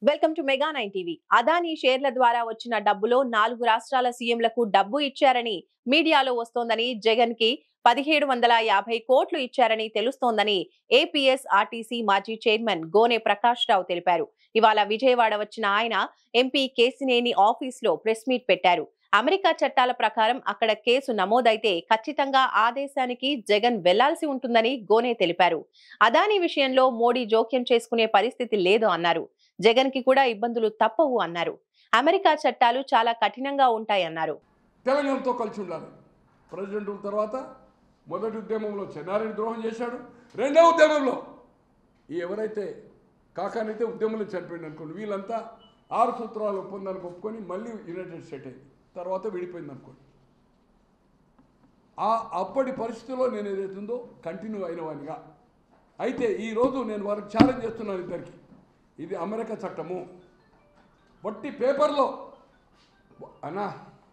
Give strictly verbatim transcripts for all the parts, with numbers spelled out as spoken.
Welcome to mega nine TV. Adani షేర్ల ద్వారా వచ్చిన డబ్బులో నాలుగు రాష్ట్రాల సీఎంలకు డబ్బు ఇచ్చారని మీడియాలో వస్తోందని, జగన్ కి పదిహేడు వందల యాభై కోట్లు ఇచ్చారని తెలుస్తోందని ఏపీఎస్ ఆర్టీసీ మాజీ చైర్మన్ గోనె ప్రకాష్ రావు తెలిపారు. ఇవాళ విజయవాడ వచ్చిన ఆయన ఎంపీ కేసినేని ఆఫీస్ లో ప్రెస్ మీట్ పెట్టారు. అమెరికా చట్టాల ప్రకారం అక్కడ కేసు నమోదైతే ఖచ్చితంగా ఆ దేశానికి జగన్ వెళ్లాల్సి ఉంటుందని గోనె తెలిపారు. అదానీ విషయంలో మోడీ జోక్యం చేసుకునే పరిస్థితి లేదు అన్నారు. జగన్ కి కూడా ఇబ్బందులు తప్పవు అన్నారు. అమెరికా చట్టాలు చాలా కఠినంగా ఉంటాయన్నారు. తెలంగాణతో కలిసి ఉండాలి. ప్రెసిడెంట్ తర్వాత మొదటి ఉద్యమంలో చెన్నారెడ్డి ద్రోహం చేశాడు. రెండవ ఉద్యమంలో ఈ ఎవరైతే కాకానైతే ఉద్యమంలో చనిపోయింది అనుకోండి, వీళ్ళంతా ఆరు సూత్రాల ఒప్పందానికి ఒప్పుకొని మళ్ళీ యునైటెడ్ స్టేట్ అయింది, తర్వాత విడిపోయింది అనుకోండి. ఆ అప్పటి పరిస్థితుల్లో నేను ఏదైతుందో కంటిన్యూ అయిన వానిగా అయితే ఈరోజు నేను వారికి ఛాలెంజ్ చేస్తున్నాను ఇద్దరికి. ఇది అమెరికా చట్టము. వట్టి పేపర్లో అన్నా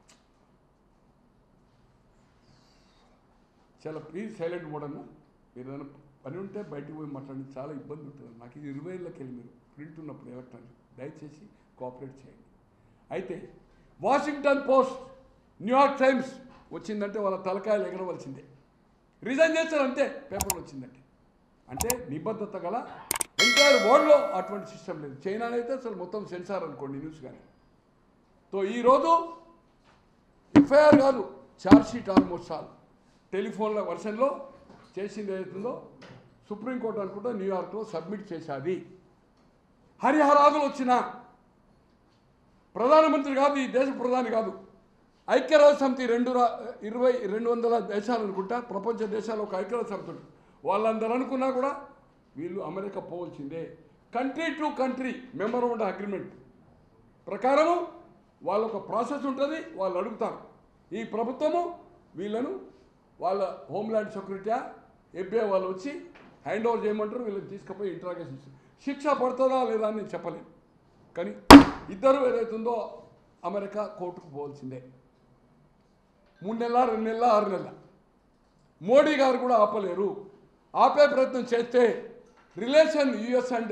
చాలా ప్లీజ్ సైలెంట్ మోడన్నా. మీరు ఏదైనా పని ఉంటే బయటకు పోయి మాట్లాడి, చాలా ఇబ్బంది ఉంటుంది నాకు. ఇది ఇరవై ఏళ్ళకి వెళ్ళి మీరు ప్రింట్ ఉన్నప్పుడు ఎలక్ట్రానిక్ దయచేసి కోఆపరేట్ చేయండి. అయితే వాషింగ్టన్ పోస్ట్, న్యూయార్క్ టైమ్స్ వచ్చిందంటే వాళ్ళ తలకాయలు ఎగరవలసిందే. రిజైన్ చేస్తారంటే పేపర్లు వచ్చిందంటే అంటే నిబద్ధత గల ఎంటైర్ వరల్డ్లో అటువంటి సిస్టమ్ లేదు. చైనాలో అయితే అసలు మొత్తం సెన్సార్ అనుకోండి న్యూస్ కానీ. తో ఈరోజు ఎఫ్ఐఆర్ కాదు, ఛార్జ్షీట్ ఆల్మోస్ట్ ఆల్ టెలిఫోన్ల వర్షన్లో చేసింది ఏదైతుందో సుప్రీంకోర్టు అనుకుంటా న్యూయార్క్లో సబ్మిట్ చేశాది. హరిహరాదులు వచ్చిన ప్రధానమంత్రి కాదు, ఈ దేశ ప్రధాని కాదు, ఐక్యరాజ్య సమితి రెండు రా ఇరవై రెండు వందల దేశాలు అనుకుంటా, ప్రపంచ దేశాలు ఒక ఐక్యరాజ్య సమితి ఉంటుంది. వాళ్ళందరూ అనుకున్నా కూడా వీళ్ళు అమెరికా పోవలసిందే. Country to country memorandum agreement ప్రకారము వాళ్ళ ఒక ప్రాసెస్ ఉంటుంది. వాళ్ళు అడుగుతారు, ఈ ప్రభుత్వము వీళ్ళను వాళ్ళ హోమ్ల్యాండ్ సెక్యూరిటీ ఎఫ్బిఐ వాళ్ళు వచ్చి హ్యాండ్ ఓవర్ చేయమంటారు. వీళ్ళని తీసుకుపోయి ఇంట్రాగేషన్ శిక్ష పడుతుందా లేదా అని నేను చెప్పలేను. కానీ ఇద్దరు ఏదైతుందో అమెరికా కోర్టుకు పోవాల్సిందే. మూడు నెలల రెండు నెలల ఆరు నెలల మోడీ గారు కూడా ఆపలేరు. ఆపే ప్రయత్నం చేస్తే relation US and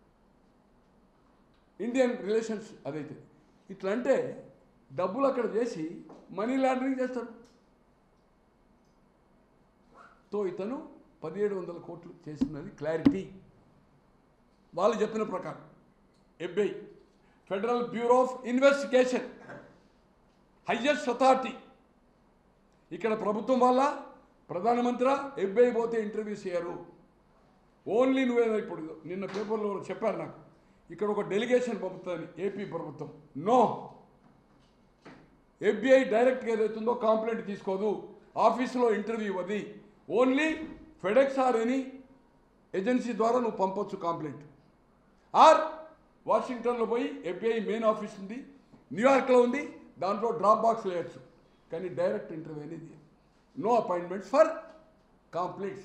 Indian relations అదైతే ఇట్లా అంటే డబ్బులు అక్కడ చేసి మనీ లాండరింగ్ చేస్తారు. తో ఇతను పదిహేడు వందల కోట్లు చేసినది క్లారిటీ వాళ్ళు చెప్పిన ప్రకారం. FBI federal bureau of investigation highest authority. ఇక్కడ ప్రభుత్వం వల్ల ప్రధానమంత్రి ఎఫ్బిఐ పోతే ఇంటర్వ్యూ చేయరు. ఓన్లీ నువ్వేదో ఇప్పుడు నిన్న పేపర్లో చెప్పారు నాకు, ఇక్కడ ఒక డెలిగేషన్ పంపుతుంది ఏపీ ప్రభుత్వం. నో, ఎఫ్బిఐ డైరెక్ట్గా ఏదైతుందో కంప్లైంట్ తీసుకోదు, ఆఫీసులో ఇంటర్వ్యూ ఇవ్వది. Only FedEx or any agency ద్వారా నువ్వు పంపొచ్చు కంప్లైంట్. ఆర్ వాషింగ్టన్లో పోయి ఎఫ్బిఐ మెయిన్ ఆఫీస్ ఉంది, న్యూయార్క్లో ఉంది, దాంట్లో డ్రాప్ బాక్స్ వేయచ్చు. కానీ డైరెక్ట్ ఇంటర్వ్యూ అనేది నో అపాయింట్మెంట్స్ ఫర్ కాంప్లైంట్స్.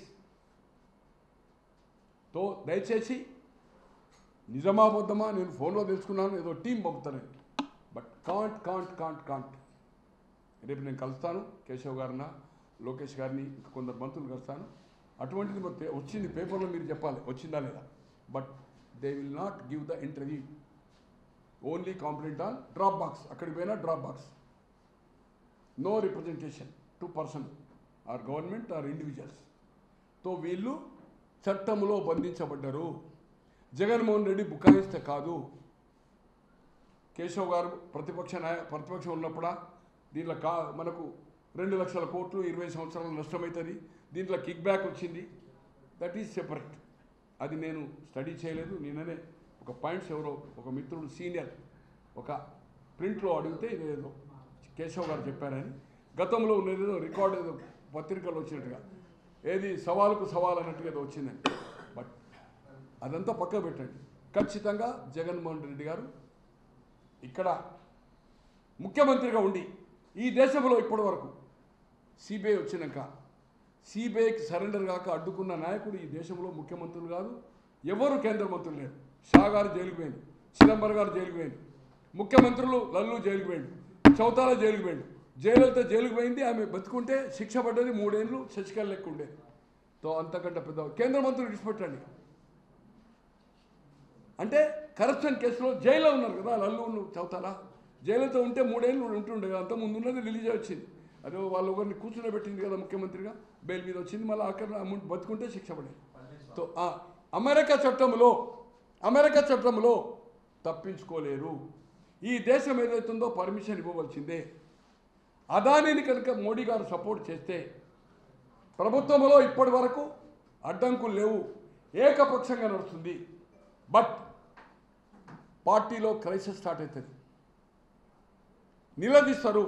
తో దయచేసి నిజమా బద్దమా నేను ఫోన్లో తెలుసుకున్నాను, ఏదో టీం పంపుతానని. But can't can't can't can't రేపు నేను కలుస్తాను కేశవ్ గారిన, లోకేష్ గారిని, ఇంకా కొందరు మంత్రులు కలుస్తాను. అటువంటిది వచ్చింది పేపర్లో, మీరు చెప్పాలి వచ్చిందా లేదా. But they will not give the interview, only complaint on drop box. అక్కడికి పోయినా drop box, no representation to person or government or individuals. తో వీళ్ళు చట్టంలో బంధించబడ్డారు. జగన్మోహన్ రెడ్డి బుకాయిస్తే కాదు. కేశవ్ గారు ప్రతిపక్ష నాయ ప్రతిపక్షం ఉన్నప్పుడా దీంట్లో కా మనకు రెండు లక్షల కోట్లు ఇరవై సంవత్సరాలు నష్టమవుతుంది, దీంట్లో కిక్ బ్యాక్ వచ్చింది, దట్ ఈజ్ సెపరేట్. అది నేను స్టడీ చేయలేదు. నేననే ఒక పాయింట్స్ ఎవరో ఒక మిత్రుడు సీనియర్ ఒక ప్రింట్లో అడిగితే ఇదేదో కేశవ్ గారు చెప్పారని, గతంలో ఉన్నదేదో రికార్డు ఏదో పత్రికల్లో వచ్చినట్టుగా, ఏది సవాలుకు సవాల్ అన్నట్టుగా ఏదో వచ్చిందండి. బట్ అదంతా పక్క పెట్టండి. ఖచ్చితంగా జగన్మోహన్ రెడ్డి గారు ఇక్కడ ముఖ్యమంత్రిగా ఉండి ఈ దేశంలో ఇప్పటి వరకు సిబిఐ వచ్చినాక సిబిఐకి సరెండర్ కాక అడ్డుకున్న నాయకుడు ఈ దేశంలో ముఖ్యమంత్రులు కాదు, ఎవరు కేంద్ర మంత్రులు లేరు. షా గారు జైలుకు పోయింది, చిదంబరం గారు జైలుకు పోయింది, ముఖ్యమంత్రులు లల్లు జైలుకు పోయింది, చౌతాల జైలుకు పోయింది, జయలలిత జైలుకు పోయింది. ఆమె బతుకుంటే శిక్ష పడ్డది మూడేళ్ళు, శశికళ లెక్క ఉండేది. తో అంతకంటే పెద్ద కేంద్ర మంత్రులు విడిచిపెట్టండి. అంటే కరప్షన్ కేసులో జైల్లో ఉన్నారు కదా, లల్లు చదువుతారా? జైలుతో ఉంటే మూడేళ్ళు ఉంటుండే కదా, అంత ముందు ఉన్నది రిలీజ్ వచ్చింది. అదే వాళ్ళు ఒకరిని కూర్చుని పెట్టింది కదా ముఖ్యమంత్రిగా, బెయిల్ మీద వచ్చింది, మళ్ళీ అక్కడ అమౌంట్ బతుకుంటే శిక్ష పడేది. సో అమెరికా చట్టంలో అమెరికా చట్టంలో తప్పించుకోలేరు. ఈ దేశం ఏదైతుందో పర్మిషన్ ఇవ్వవలసిందే. అదానిని కనుక మోడీ గారు సపోర్ట్ చేస్తే ప్రభుత్వంలో ఇప్పటి వరకు అడ్డంకులు లేవు, ఏకపక్షంగా నడుస్తుంది. బట్ పార్టీలో క్రైసిస్ స్టార్ట్ అవుతుంది, నిలదీస్తారు.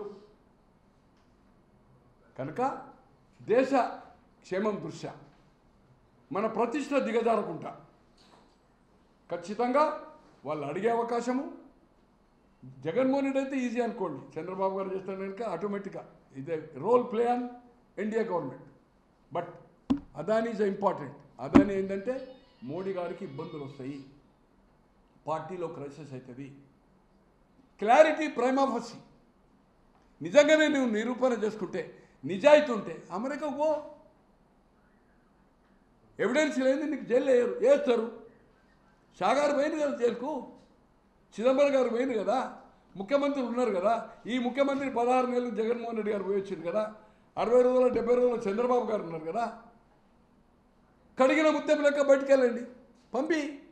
కనుక దేశ క్షేమం దృష్ట్యా మన ప్రతిష్ట దిగజారకుండా ఖచ్చితంగా వాళ్ళు అడిగే అవకాశము. జగన్మోహన్ రెడ్డి అయితే ఈజీ అనుకోండి, చంద్రబాబు గారు చేస్తారు కనుక ఆటోమేటిక్గా ఇదే role play on India government. But Adani is important. Adani ఏంటంటే మోడీ గారికి ఇబ్బందులు వస్తాయి, పార్టీలో క్రైసిస్ అవుతుంది. Clarity prima facie. నిజంగానే నువ్వు నిరూపణ చేసుకుంటే, నిజాయితీ ఉంటే అమెరికా పో. ఎవిడెన్స్ లేదు, నీకు జైలు వేయరు, వేస్తారు. షా గారు పోయింది కదా జైలుకు, చిదంబరం గారు పోయింది కదా, ముఖ్యమంత్రులు ఉన్నారు కదా. ఈ ముఖ్యమంత్రి పదహారు నెలలు జగన్మోహన్ రెడ్డి గారు పోయి వచ్చింది కదా, అరవై రోజుల డెబ్బై రోజుల చంద్రబాబు గారు ఉన్నారు కదా. కడిగిన ముత్యం లెక్క బయటికి వెళ్ళండి, పంపి